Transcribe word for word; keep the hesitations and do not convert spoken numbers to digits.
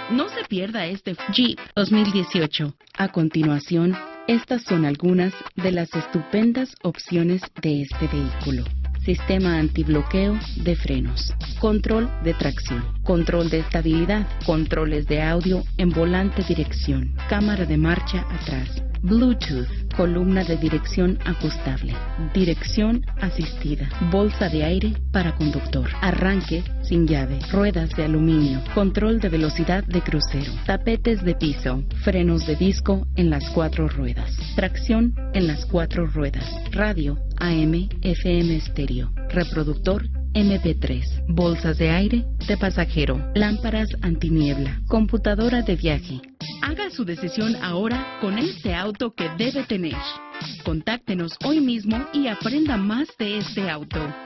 No se pierda este Jeep dos mil dieciocho. A continuación, estas son algunas de las estupendas opciones de este vehículo. Sistema antibloqueo de frenos, control de tracción, control de estabilidad, controles de audio en volante dirección, cámara de marcha atrás, Bluetooth, columna de dirección ajustable, dirección asistida, bolsa de aire para conductor, arranque sin llave, ruedas de aluminio, control de velocidad de crucero, tapetes de piso, frenos de disco en las cuatro ruedas, tracción en las cuatro ruedas, radio A M F M estéreo, reproductor eme pe tres, bolsas de aire de pasajero, lámparas antiniebla, computadora de viaje. Haga su decisión ahora con este auto que debe tener. Contáctenos hoy mismo y aprenda más de este auto.